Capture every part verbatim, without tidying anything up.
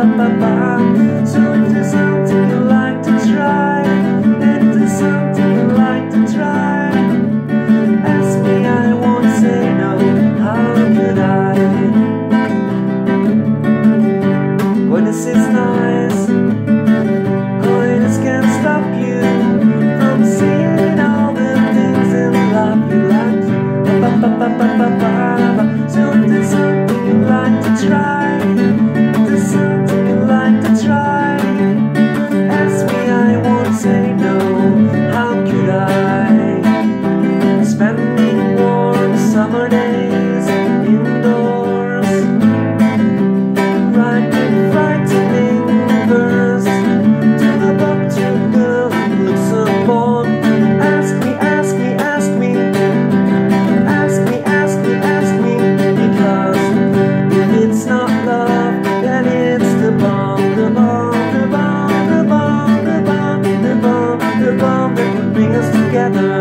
So if there's something you like to try, if there's something you like to try, ask me, I won't say no. How could I? When this is nice, holiness can't stop you from seeing all the things in life you like. So if there's something you like to try, if there's something you like to try, ask me, I won't say no. How could I? Spending warm summer days indoors, writing frightening verse to the book to girl who looks upon. Ask me, ask me, ask me, ask me, ask me, ask me, because if it's not love, then it's the bomb, the bomb, the bomb, the bomb, the bomb, the bomb, the bomb that would bring us together.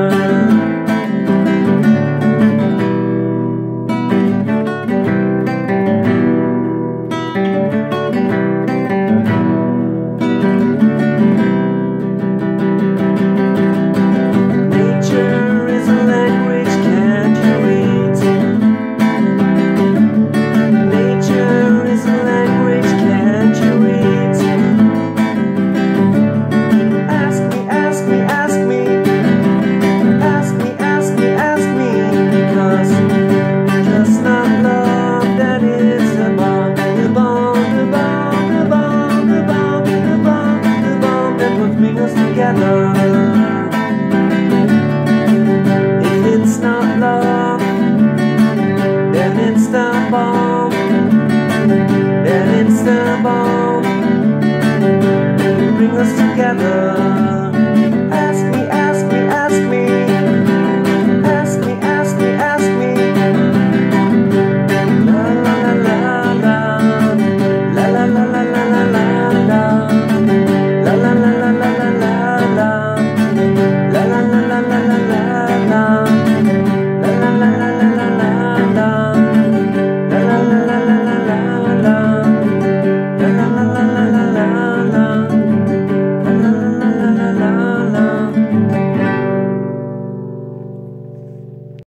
If it's not love, then it's the bomb, then it's the bomb that will bring us together.